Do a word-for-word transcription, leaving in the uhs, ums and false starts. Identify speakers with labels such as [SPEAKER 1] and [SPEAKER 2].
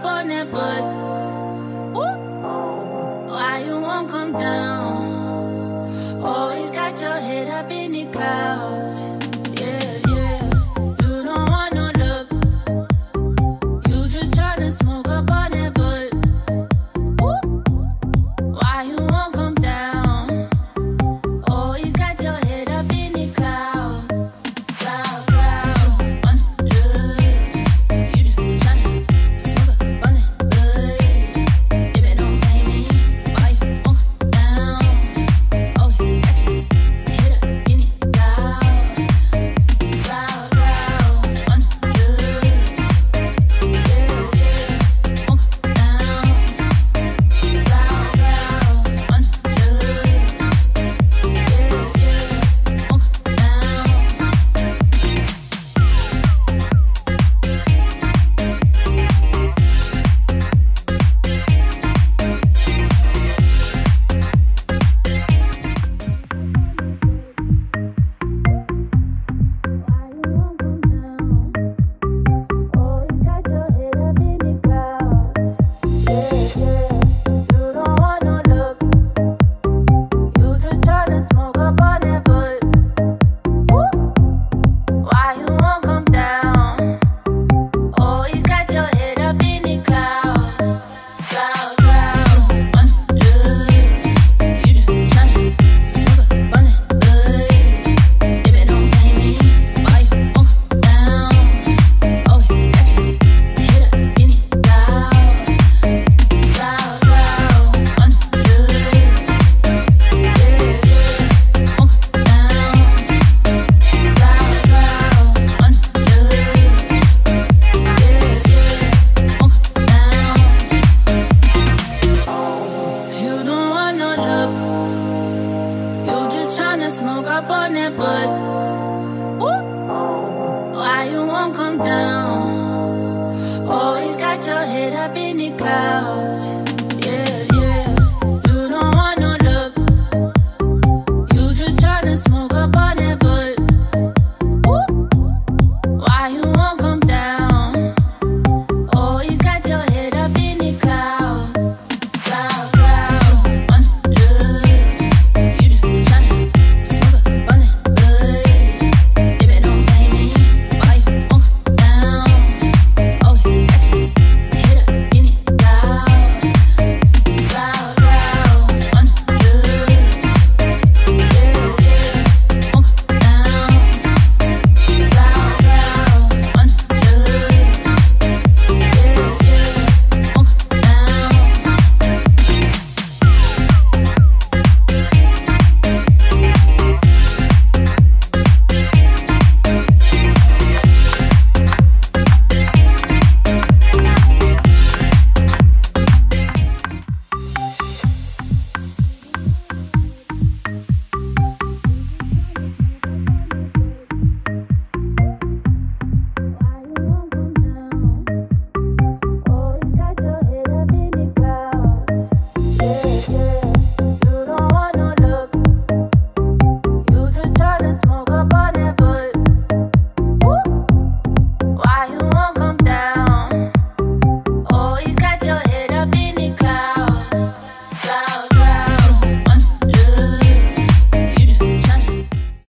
[SPEAKER 1] up on that butt. Ooh. Why you won't come down? Always got your head up in the clouds. Yeah, yeah. You don't want no love. You just tryna smoke up on that butt. Ooh. Why you won't come down? Always got your head up in the cloud. Cloud, cloud. On love. You just tryna smoke up on that butt. Baby, don't blame me. Why you won't come down? Always got your head up in the cloud. Cloud, cloud. On love. Yeah, yeah. Won't come down. Cloud, cloud. On love. Yeah, yeah. Won't come down. Why you won't come down? Always got your head up in the clouds. Cloud, cloud, on love. You just tryna smoke up on that butt. Baby, don't blame me. Why you won't come down? Always got your head up in the clouds. Cloud, cloud, on love. Yeah, yeah. Won't come down. Cloud, cloud, on love. Yeah, yeah. Won't come down. You don't want no love. You just tryna smoke up on that butt. Ooh. Why you won't come down? Always got your head up in the clouds.